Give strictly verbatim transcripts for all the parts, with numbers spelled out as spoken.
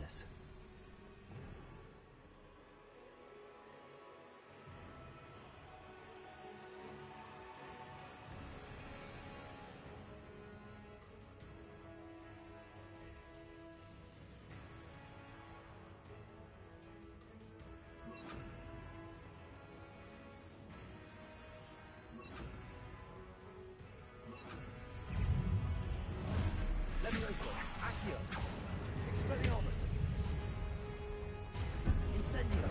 this. Levioso, Accio, Expelliarmus, Incendio.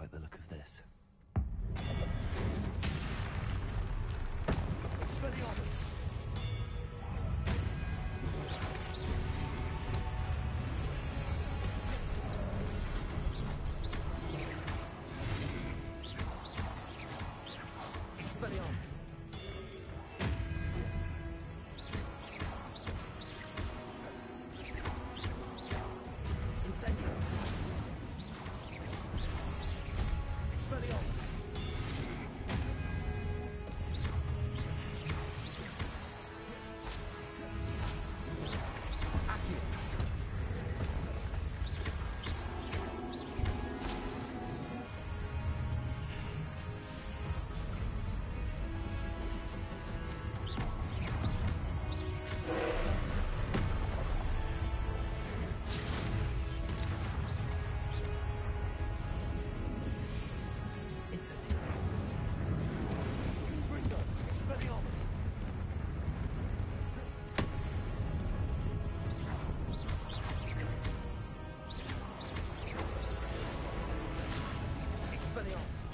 like the look of this. Expelliarmus! Expelliarmus! Incendio! Expelliarmus! Accio! Incendio! Confringo! Expelliarmus! Expelliarmus!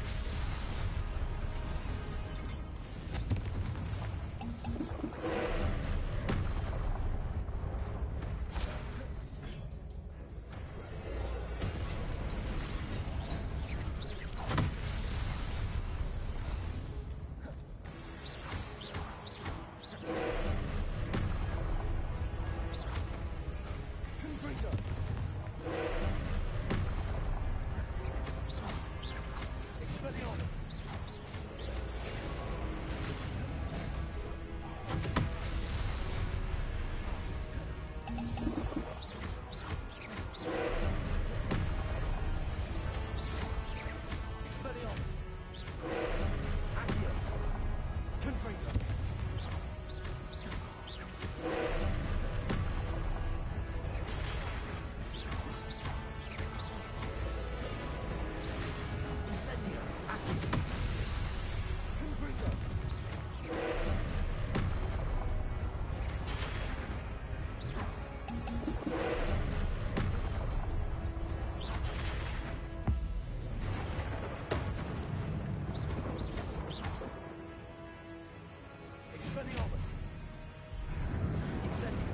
Confringo! Expelliarmus! Expelliarmus! Accio! Confringo! Incendio! Accio! Confringo! Expelliarmus! Incendio!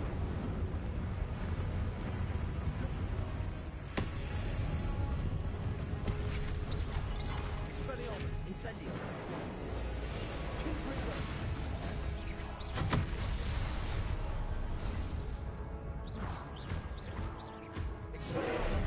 Expelliarmus! Incendio! Confringo! Expelliarmus!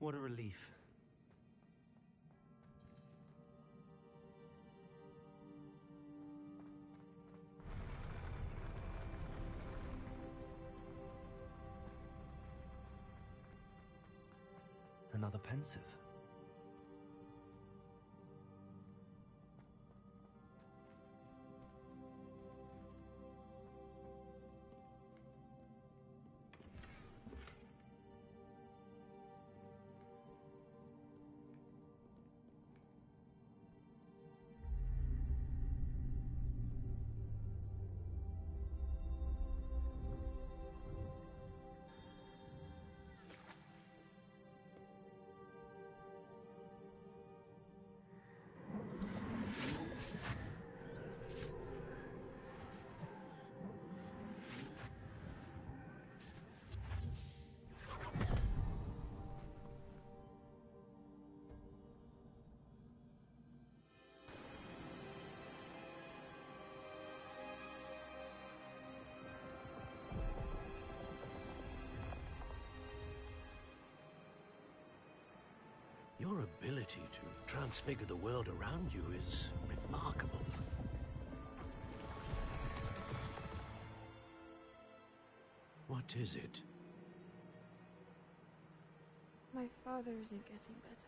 What a relief. Another pensive. Your ability to transfigure the world around you is remarkable. What is it? My father isn't getting better.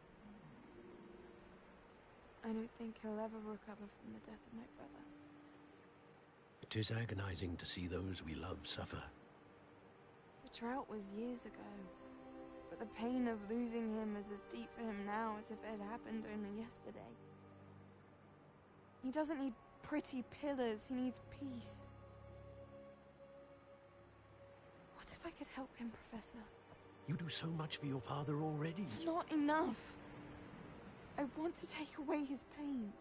I don't think he'll ever recover from the death of my brother. It is agonizing to see those we love suffer. The drought was years ago, but the pain of losing him is as deep for him now as if it had happened only yesterday. He doesn't need pretty pillars, he needs peace. What if I could help him, Professor? You do so much for your father already. It's not enough. I want to take away his pain.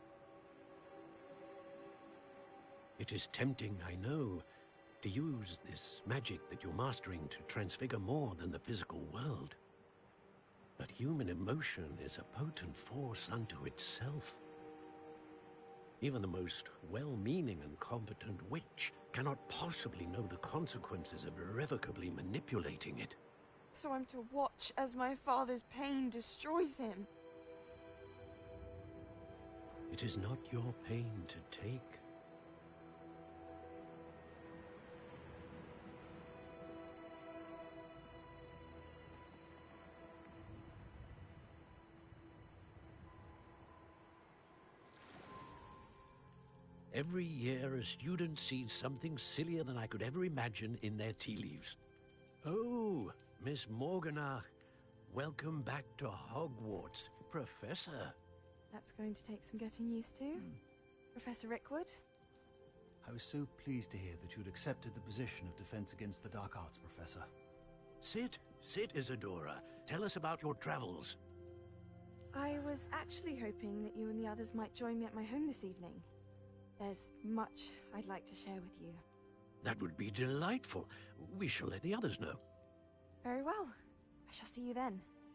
It is tempting, I know, to use this magic that you're mastering to transfigure more than the physical world. But human emotion is a potent force unto itself. Even the most well-meaning and competent witch cannot possibly know the consequences of irrevocably manipulating it. So I'm to watch as my father's pain destroys him. It is not your pain to take. Every year, a student sees something sillier than I could ever imagine in their tea leaves. Oh, Miss Morganach, welcome back to Hogwarts, Professor. That's going to take some getting used to. Mm. Professor Rickwood? I was so pleased to hear that you'd accepted the position of Defense Against the Dark Arts, Professor. Sit, sit, Isadora. Tell us about your travels. I was actually hoping that you and the others might join me at my home this evening. There's much I'd like to share with you. That would be delightful. We shall let the others know. Very well. I shall see you then.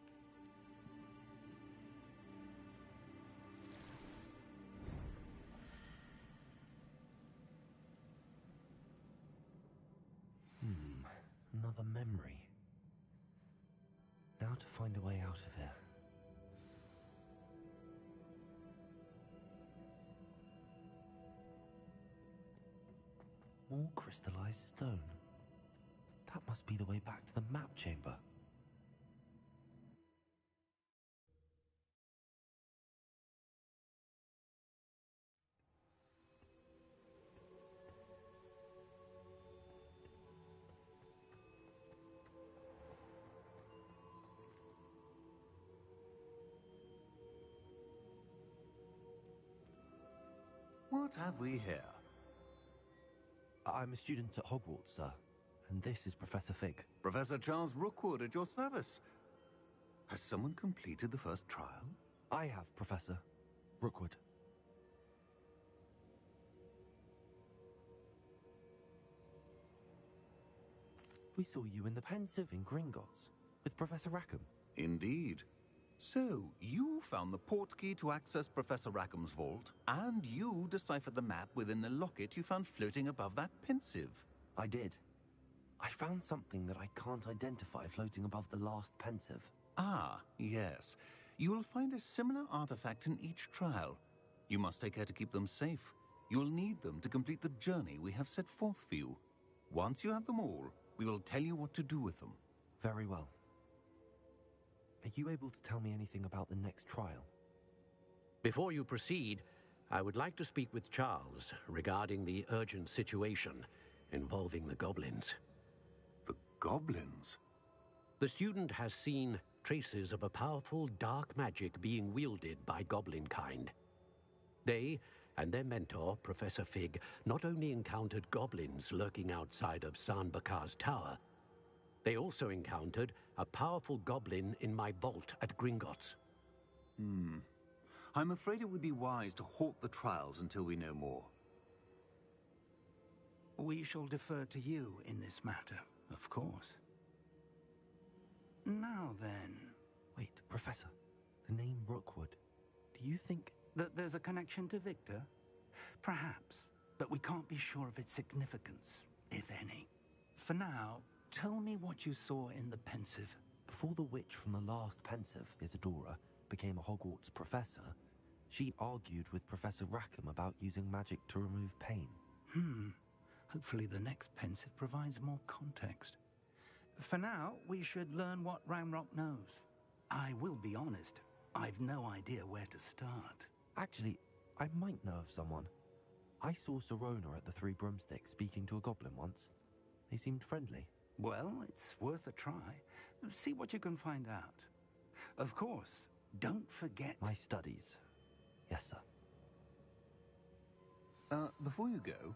Hmm, another memory. Now to find a way out of here. More crystallized stone. That must be the way back to the map chamber. What have we here? I'm a student at Hogwarts, sir, and this is Professor Fig. Professor Charles Rookwood at your service. Has someone completed the first trial? I have, Professor Rookwood. We saw you in the Pensieve in Gringotts with Professor Rackham. Indeed. So, you found the portkey to access Professor Rackham's vault, and you deciphered the map within the locket you found floating above that Pensieve. I did. I found something that I can't identify floating above the last Pensieve. Ah, yes. You will find a similar artifact in each trial. You must take care to keep them safe. You will need them to complete the journey we have set forth for you. Once you have them all, we will tell you what to do with them. Very well. Are you able to tell me anything about the next trial? Before you proceed, I would like to speak with Charles regarding the urgent situation involving the goblins. The goblins? The student has seen traces of a powerful dark magic being wielded by goblin kind. They and their mentor, Professor Fig, not only encountered goblins lurking outside of San Bakar's tower, they also encountered a powerful goblin in my vault at Gringotts. Hmm. I'm afraid it would be wise to halt the trials until we know more. We shall defer to you in this matter, of course. Now then... Wait, Professor. The name Rookwood. Do you think... that there's a connection to Victor? Perhaps, but we can't be sure of its significance, if any. For now, tell me what you saw in the Pensive. Before the witch from the last Pensive, Isadora, became a Hogwarts professor, she argued with Professor Rackham about using magic to remove pain. Hmm. Hopefully the next Pensive provides more context. For now, we should learn what Ranrock knows. I will be honest, I've no idea where to start. Actually, I might know of someone. I saw Sirona at the Three Broomsticks speaking to a goblin once. They seemed friendly. Well, it's worth a try. See what you can find out. Of course, don't forget... My studies. Yes, sir. Uh, before you go...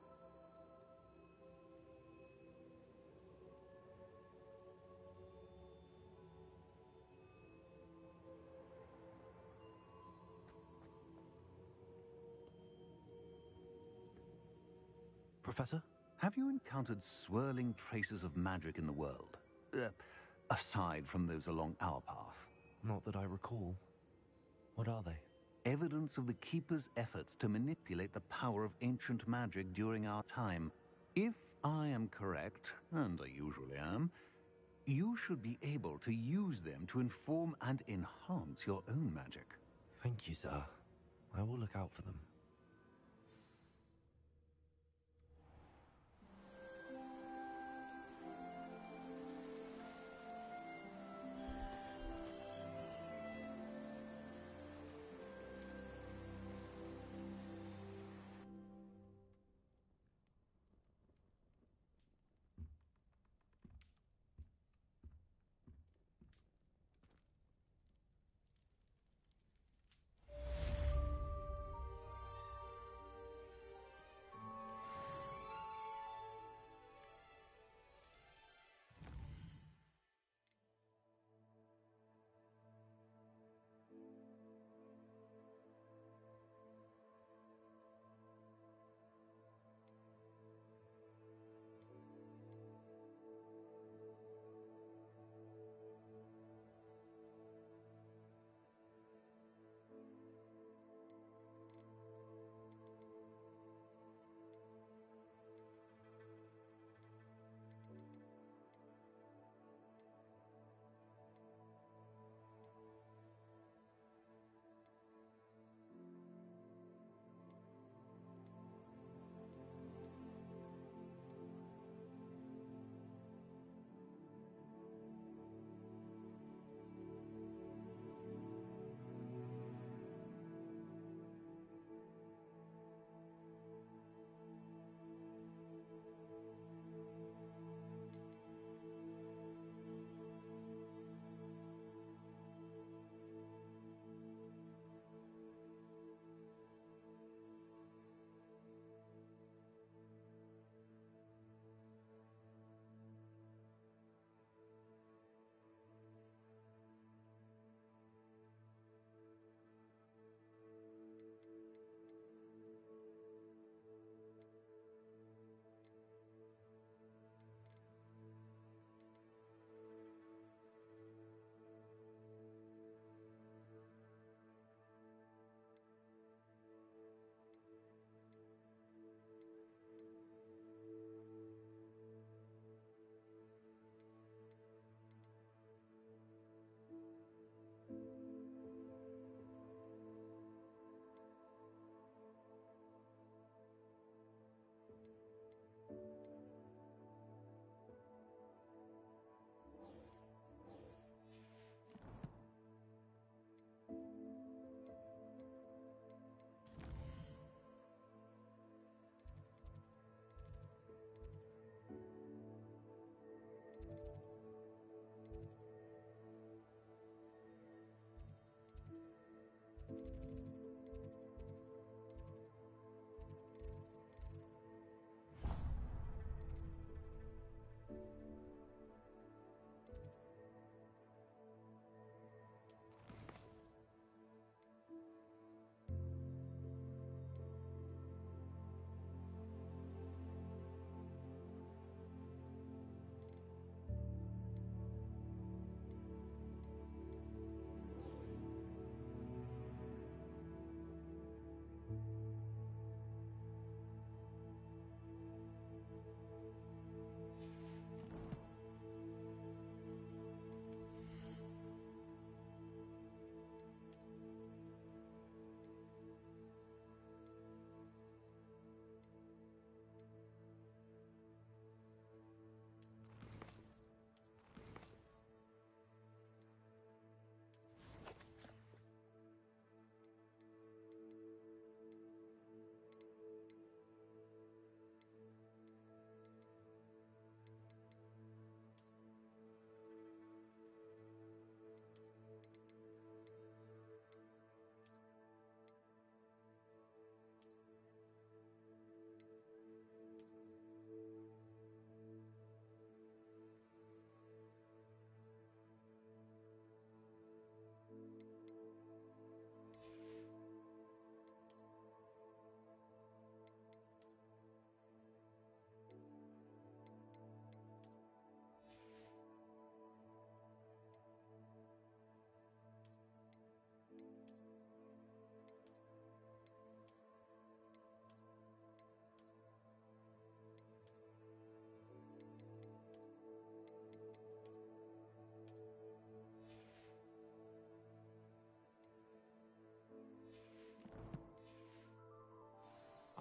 Professor? Have you encountered swirling traces of magic in the world? Uh, aside from those along our path? Not that I recall. What are they? Evidence of the Keeper's efforts to manipulate the power of ancient magic during our time. If I am correct, and I usually am, you should be able to use them to inform and enhance your own magic. Thank you, sir. I will look out for them.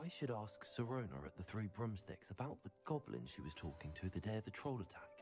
I should ask Sirona at the Three Broomsticks about the goblin she was talking to the day of the troll attack.